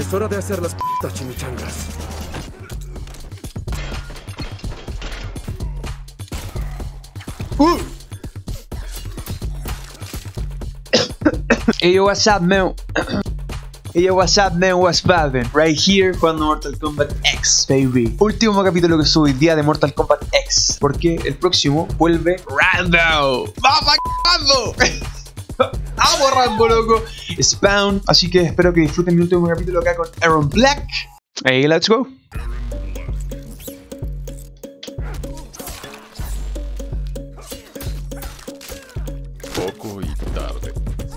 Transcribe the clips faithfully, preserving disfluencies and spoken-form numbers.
Es hora de hacer las p***tas chimichangas. Uh. Hey yo, what's up, man? Hey yo, what's up, man? What's poppin'? Right here, jugando Mortal Kombat X, baby. Último capítulo que subo hoy día de Mortal Kombat X, porque el próximo vuelve Rambo. ¡Vamos, Rambo! ¡Vamos, Rambo, loco! Spawn. Así que espero que disfruten mi último capítulo acá con Erron Black. Hey, let's go. Poco y tarde.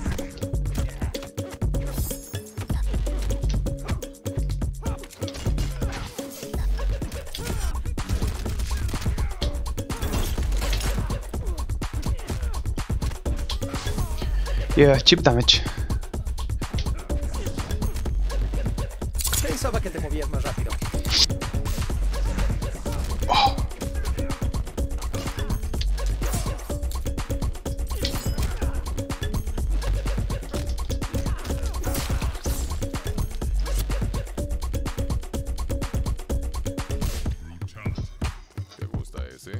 Yeah, chip damage. Pensaba que te movías más rápido. Oh. ¿Te gusta ese?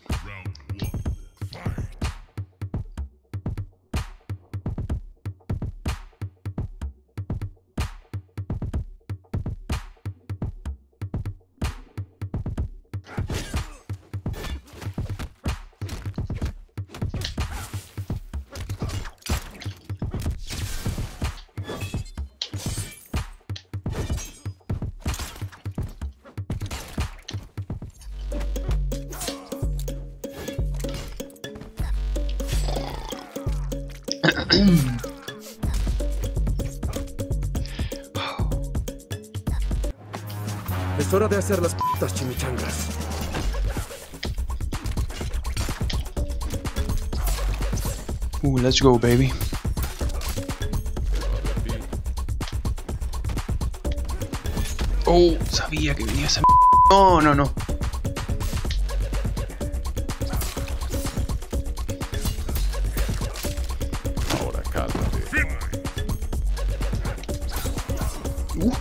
Es hora de hacer las p***tas chimichangas. Uh, let's go, baby. Oh, sabía que venía esa m. No, no, no. Ahora cálmate. Uh.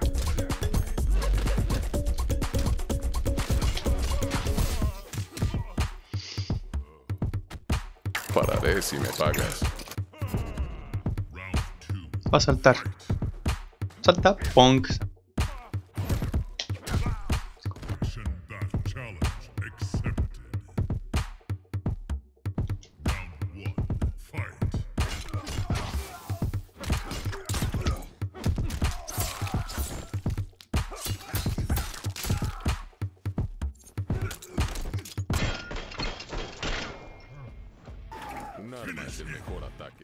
Pararé si me pagas. Va a saltar. Salta, punk. Un arma es el mejor ataque.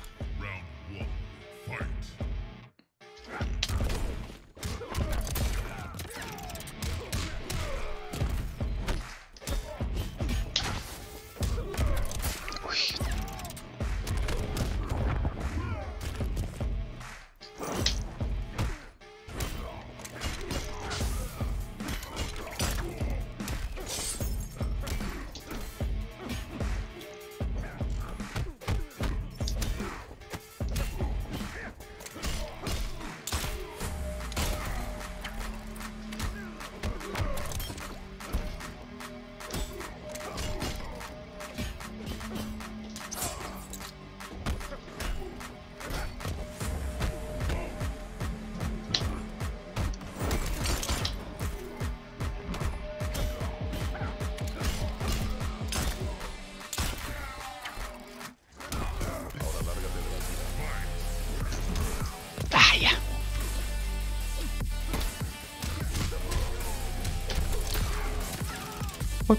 Fuck.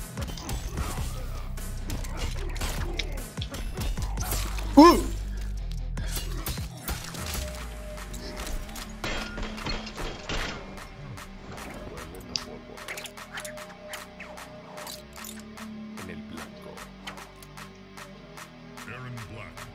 Uh. luck.